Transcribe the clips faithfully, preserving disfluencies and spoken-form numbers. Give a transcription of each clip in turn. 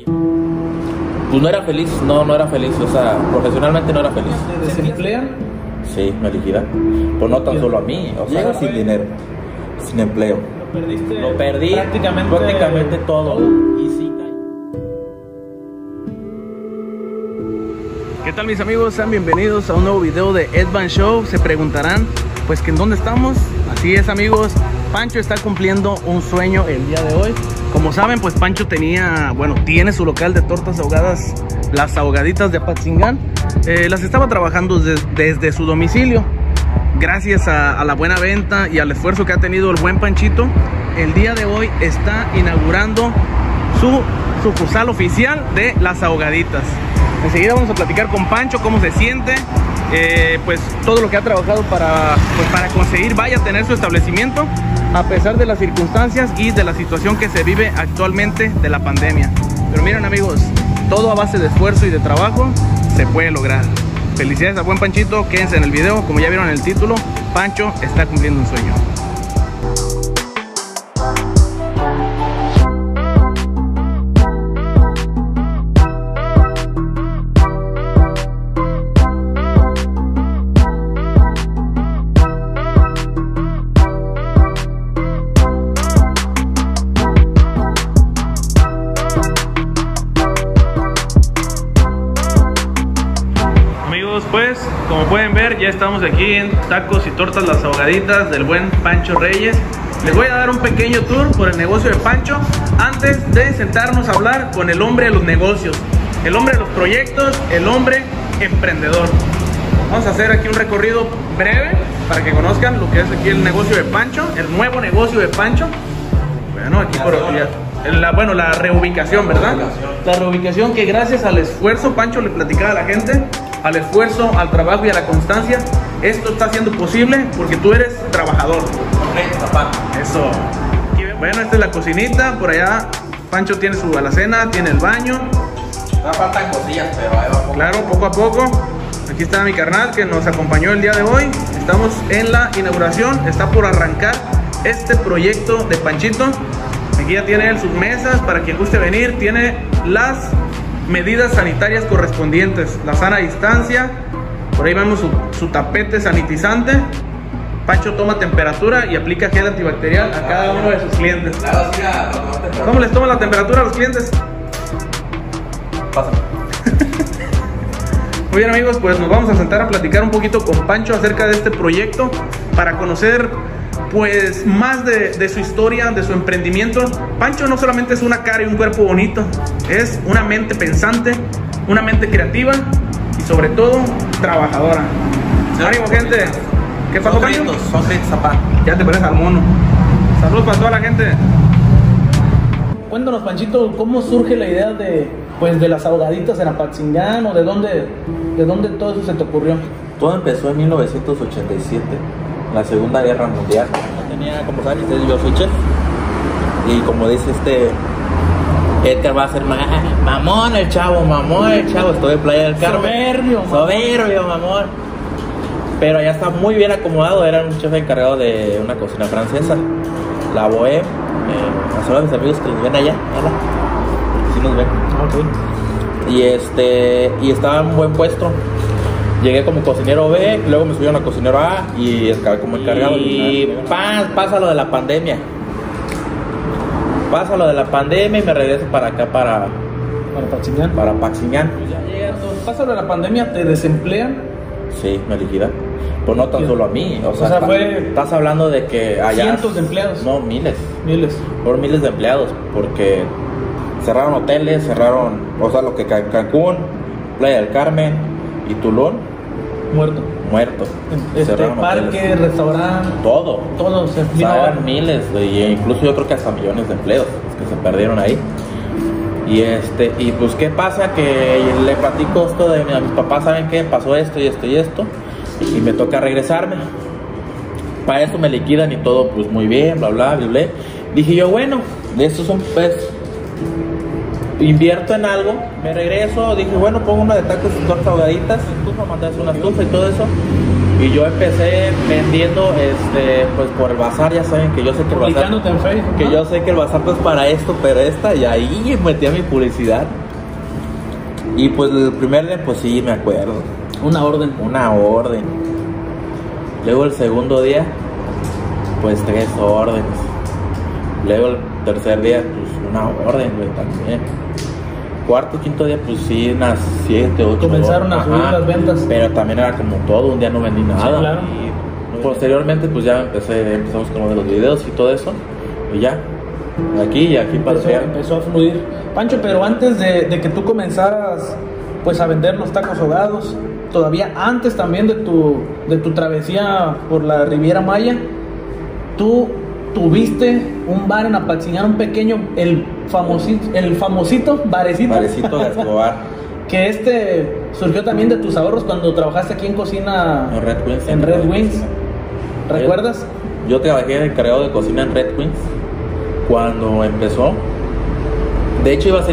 pues no era feliz, no, no era feliz, o sea, profesionalmente no era feliz. ¿Te desemplean? Sí, me liquidan. Pues no tan solo a mí, o sea, sin dinero, sin empleo. Lo perdiste. Lo perdí prácticamente, prácticamente todo. todo. Y sí, ¿Qué tal, mis amigos? Sean bienvenidos a un nuevo video de Edvan Show. Se preguntarán, pues, que en dónde estamos. Así es, amigos, Pancho está cumpliendo un sueño el día de hoy. Como saben, pues Pancho tenía, bueno, tiene su local de tortas ahogadas, Las Ahogaditas de Apatzingán. Eh, las estaba trabajando desde, desde su domicilio. Gracias a, a la buena venta y al esfuerzo que ha tenido el buen Panchito, el día de hoy está inaugurando su sucursal oficial de Las Ahogaditas. Enseguida vamos a platicar con Pancho cómo se siente, eh, pues todo lo que ha trabajado para, pues, para conseguir vaya a tener su establecimiento, a pesar de las circunstancias y de la situación que se vive actualmente de la pandemia. Pero miren, amigos, todo a base de esfuerzo y de trabajo se puede lograr. Felicidades a buen Panchito, quédense en el video. Como ya vieron en el título, Pancho está cumpliendo un sueño. Pues, como pueden ver, ya estamos aquí en Tacos y Tortas Las Ahogaditas del buen Pancho Reyes. Les voy a dar un pequeño tour por el negocio de Pancho antes de sentarnos a hablar con el hombre de los negocios, el hombre de los proyectos, el hombre emprendedor. Vamos a hacer aquí un recorrido breve para que conozcan lo que es aquí el negocio de Pancho, el nuevo negocio de Pancho. Bueno, aquí por la, bueno, la reubicación, ¿verdad? La reubicación que gracias al esfuerzo, Pancho le platicaba a la gente, al esfuerzo, al trabajo y a la constancia, esto está siendo posible porque tú eres trabajador. Eso. Bueno, esta es la cocinita, por allá Pancho tiene su alacena, tiene el baño. No faltan cosillas, pero ahí va poco. Claro, poco a poco. Aquí está mi carnal que nos acompañó el día de hoy. Estamos en la inauguración, está por arrancar este proyecto de Panchito. Aquí ya tiene él sus mesas para quien guste venir, tiene las medidas sanitarias correspondientes, la sana distancia, por ahí vemos su, su tapete sanitizante. Pancho toma temperatura y aplica gel antibacterial a cada uno de sus clientes. ¿Cómo les toma la temperatura a los clientes? Pasa. Muy bien, amigos, pues nos vamos a sentar a platicar un poquito con Pancho acerca de este proyecto para conocer pues más de, de su historia, de su emprendimiento. Pancho no solamente es una cara y un cuerpo bonito, es una mente pensante, una mente creativa y sobre todo trabajadora. Sí, ánimo, gente. ¿Qué pasó, Pancho? Son gritos, papá. Ya te pareces al mono. Saludos para toda la gente. Cuéntanos, Panchito, ¿cómo surge la idea de, pues, de Las Ahogaditas en Apatzingán, o de dónde, de dónde todo eso se te ocurrió? Todo empezó en mil novecientos ochenta y siete, la Segunda Guerra Mundial. Yo tenía, como saben, yo soy chef. Y como dice este Edgar, va a ser mamón el chavo, mamón el chavo. Estoy en Playa del Carmen. Soberbio, Soberbio, mamón. Pero ya está muy bien acomodado. Era un chef encargado de una cocina francesa, la Bohème. Eh, a todos mis amigos que los ven allá, hola. Sí nos ven. Okay. Y este, y estaba en un buen puesto. Llegué como cocinero B, luego me subieron a cocinero A y acabé como encargado. Y pasa, pasa lo de la pandemia. Pasa lo de la pandemia y me regreso para acá, para Para Apatzingán. Para Apatzingán. Pasa lo de la pandemia, ¿te desemplean? Sí, me liquidan. Pues no tan solo a mí. O sea, o sea fue estás hablando de que allá cientos de empleados. No, miles. Miles. Por miles de empleados. Porque cerraron hoteles, cerraron, o sea, lo que Can Cancún, Playa del Carmen y Tulum. Muerto. Muerto. Este, parque, restaurante. Todo. Todo se vino. O sea, eran miles, y incluso yo creo que hasta millones de empleos que se perdieron ahí. Y este, y pues qué pasa, que le platico esto de a mis papás, saben qué, pasó esto y esto y esto, y me toca regresarme. Para eso me liquidan y todo, pues muy bien, bla bla bla bla. Dije yo, bueno, de estos son pues invierto en algo, me regreso, dije bueno, pongo una de tacos y tortas ahogaditas, estufa, mandarse una estufa y todo eso. Y yo empecé vendiendo este pues por el bazar, ya saben que yo sé que el bazar, en Facebook, que ¿no? yo sé que el bazar pues para esto, pero esta, y ahí metí a mi publicidad. Y pues el primer día, pues sí, me acuerdo. Una orden. Una orden. Luego el segundo día, pues tres órdenes. Luego el tercer día, pues una orden, güey, también. Cuarto, quinto día, pues sí, unas siete, ocho. Comenzaron a subir las ventas. Pero también era como todo, un día no vendí nada. Sí, claro. Y posteriormente, pues ya empecé, empezamos con lo de los videos y todo eso. Y ya, de aquí y aquí empezó, pasé. empezó a fluir. Pancho, pero antes de, de que tú comenzaras pues a vender los tacos ahogados, todavía antes también de tu, de tu travesía por la Riviera Maya, tú tuviste un bar en Apatzingán, un pequeño, el famosito, el famosito barecito. Barecito de Escobar. Que este surgió también de tus ahorros cuando trabajaste aquí en cocina En Red Wings. en Red Wings. ¿Recuerdas? Yo, yo trabajé de encargado de cocina en Red Wings cuando empezó. De hecho iba a ser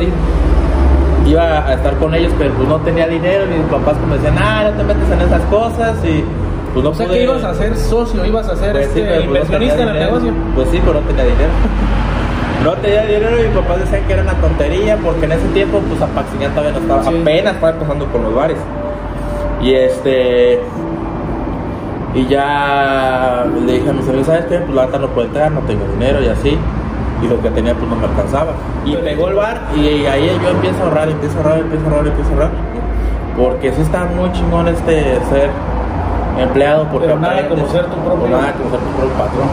iba a estar con ellos, pero pues no tenía dinero y mis papás como decían, ah, no te metes en esas cosas y pues no o sea pude. que ibas a ser socio, ibas a ser Pues sí, este, pero pues no inversionista tenía en el dinero. negocio. Pues sí, pero no tenía dinero. No tenía dinero y mis papás decían que era una tontería porque en ese tiempo pues Apatzingán todavía no estaba, Sí. apenas estaba empezando con los bares. Y este y ya le dije a mis amigos, ¿sabes qué? Pues la verdad no puedo entrar, no tengo dinero y así. Y lo que tenía pues no me alcanzaba. Y pegó el bar y ahí yo empiezo a ahorrar, empiezo a ahorrar, empiezo a ahorrar, empiezo a ahorrar. Porque sí está muy chingón este ser empleado, porque Pero nada aprendes, como ser tu propio- nada como ser tu propio patrón.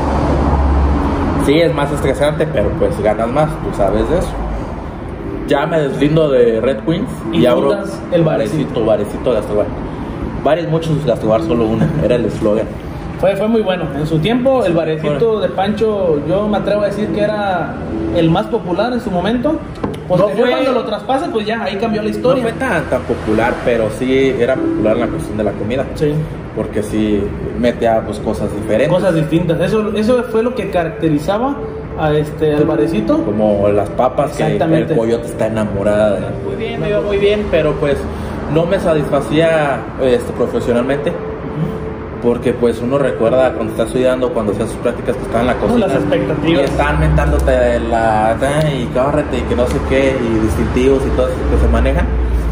Sí, es más estresante, pero pues ganas más, tú sabes de eso. Ya me deslindo de Red Wings Y y abro fundas el barecito. barecito Gastrobar. Bares muchos, Gastrobar solo uno, era el eslogan. Fue, fue muy bueno. En su tiempo, el barecito de Pancho, yo me atrevo a decir que era el más popular en su momento. Posterior, No fue- cuando lo traspase, pues ya ahí cambió la No historia. fue tan, tan popular, pero sí era popular en la cuestión de la comida. Sí. Porque sí metía pues cosas diferentes. Cosas distintas. Eso, eso fue lo que caracterizaba a este al barecito. Como las papas, que Exactamente. el coyote está enamorada de. Muy bien, me iba muy bien, pero pues no me satisfacía este, profesionalmente. Porque pues uno recuerda cuando está estudiando, cuando hacía sus prácticas que estaban en la cocina. Las expectativas. Y están mentándote la y córrete y que no sé qué, y distintivos y todo eso que se manejan.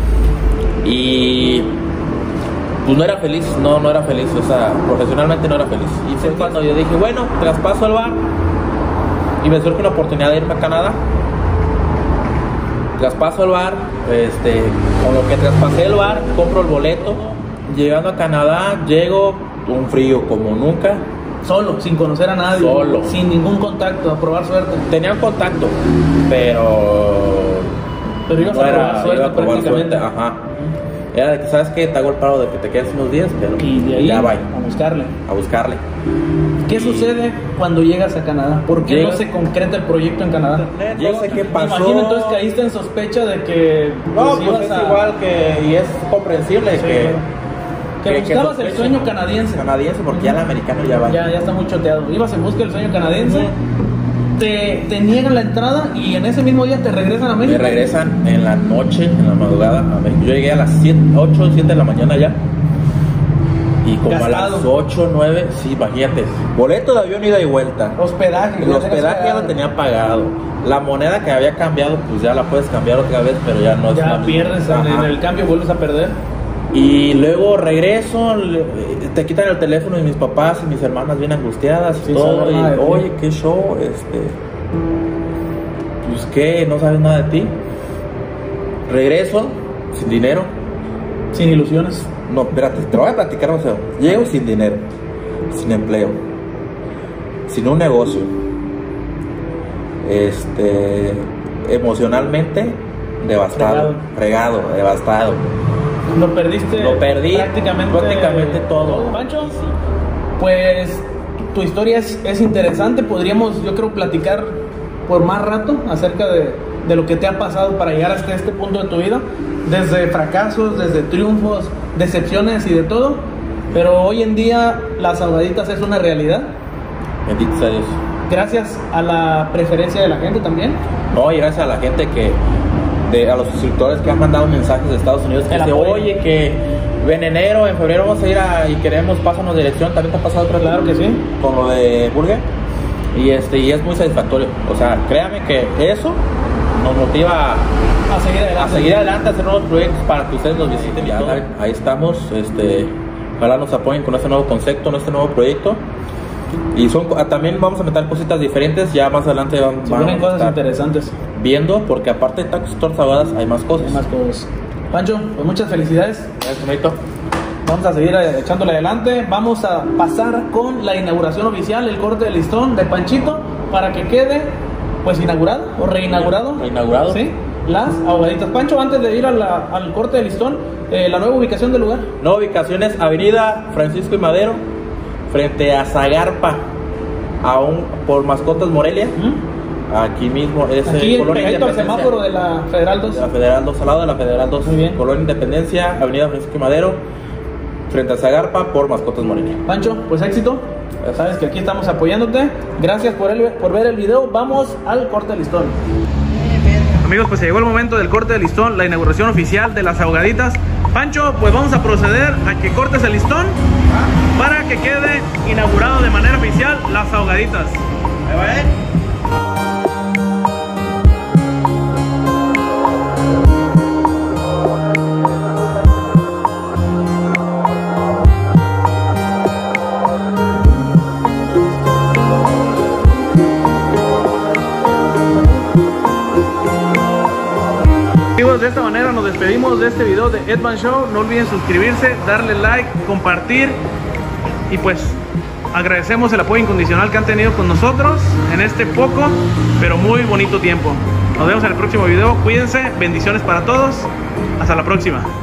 Y pues no era feliz, no, no era feliz, o sea, profesionalmente no era feliz. Y fue cuando yo dije, bueno, traspaso al bar y me surge una oportunidad de irme a Canadá. Traspaso al bar, este, con lo que traspasé el bar, compro el boleto. Llegando a Canadá, llego, un frío como nunca. Solo, sin conocer a nadie. Solo. Sin ningún contacto, a probar suerte. Tenía un contacto, pero Pero ibas no a era- probar suerte iba a probar prácticamente. suerte, ajá. Era de que, ¿sabes qué? Te hago el paro de que te quedes unos días, pero Y de ahí ya a vaya, buscarle. a buscarle. ¿Qué sucede cuando llegas a Canadá? ¿Por qué no Llegas- se concreta el proyecto en Canadá? Yo sé qué Me pasó. imagino entonces caíste en sospecha de que No, pues, pues ibas es a- igual que, y es comprensible Sí, que, claro. que buscabas el sospechen. sueño canadiense. Canadiense, porque ya el americano ya va. Ya, ya está muy choteado. Ibas en busca del sueño canadiense, te, te niegan la entrada y en ese mismo día te regresan a Me México. regresan en la noche, en la madrugada a México. Yo llegué a las siete, ocho, siete de la mañana ya. Y como Gastado. a las ocho, nueve, sí, imagínate. Boleto de avión ida y vuelta. Hospedaje. El ya hospedaje ya tenías lo tenía pagado. La moneda que había cambiado, pues ya la puedes cambiar otra vez, pero ya no es la Ya misma. pierdes en, en Ajá. el cambio, vuelves a perder. Y luego regreso, le- te quitan el teléfono y mis papás y mis hermanas bien angustiadas y Sin todo. saber Y, nada de ti. oye, qué show, este. Pues qué, no sabes nada de ti. Regreso, sin dinero. Sin ilusiones. No, espérate, te voy a platicar un segundo. Llego sin dinero, sin empleo, sin un negocio. Este. Emocionalmente devastado, fregado, devastado. Lo perdiste. Lo perdí prácticamente, prácticamente todo. Pancho, pues tu historia es, es interesante. Podríamos, yo creo, platicar por más rato acerca de, de lo que te ha pasado para llegar hasta este punto de tu vida. Desde fracasos, desde triunfos, decepciones y de todo. Pero hoy en día las ahogaditas es una realidad. Bendito sea Dios. Gracias a la preferencia de la gente también. No, y gracias a la gente que, de, a los suscriptores que han mandado mensajes de Estados Unidos que El dice, apoyo. oye, que en enero, en febrero vamos a ir a, y queremos, pásanos dirección. También te ha pasado otra vez? Claro que sí. Con lo de Burger. Y este, y es muy satisfactorio. O sea, créame que eso nos motiva a, A seguir a a seguir adelante, a hacer nuevos proyectos para que ustedes los visiten. Ya, ahí estamos, este, ojalá nos apoyen con este nuevo concepto, con este nuevo proyecto. Y son, también vamos a meter cositas diferentes, ya más adelante van, Se van vienen a cosas estar interesantes. viendo, porque aparte de tacos y tortas ahogadas hay más cosas. Hay más cosas. Pancho, pues muchas felicidades. Gracias, Tonito. Vamos a seguir eh, echándole adelante. Vamos a pasar con la inauguración oficial, el corte de listón de Panchito, para que quede pues inaugurado o reinaugurado. Reinaugurado. Sí, las ahogaditas. Pancho, antes de ir a la, al corte de listón, eh, la nueva ubicación del lugar. Nueva ubicación es Avenida Francisco y Madero, frente a Zagarpa, aún por Mascotas Morelia. ¿Mm? Aquí mismo es Aquí, Colonia pegadito al Independencia. semáforo de la Federal dos. De la Federal dos, al lado de la Federal dos. Muy bien. Colonia Independencia, Avenida Francisco y Madero, frente a Zagarpa, por Mascotas Morelia. Pancho, pues éxito. Ya sabes que aquí estamos apoyándote. Gracias por, el, por ver el video. Vamos al corte de listón. Amigos, pues llegó el momento del corte de listón, la inauguración oficial de las ahogaditas. Pancho, pues vamos a proceder a que cortes el listón para que quede inaugurado de manera oficial las ahogaditas. Ahí va, ¿eh? De esta manera nos despedimos de este video de Edvan Show. No olviden suscribirse, darle like, compartir y pues agradecemos el apoyo incondicional que han tenido con nosotros en este poco pero muy bonito tiempo. Nos vemos en el próximo video. Cuídense, bendiciones para todos. Hasta la próxima.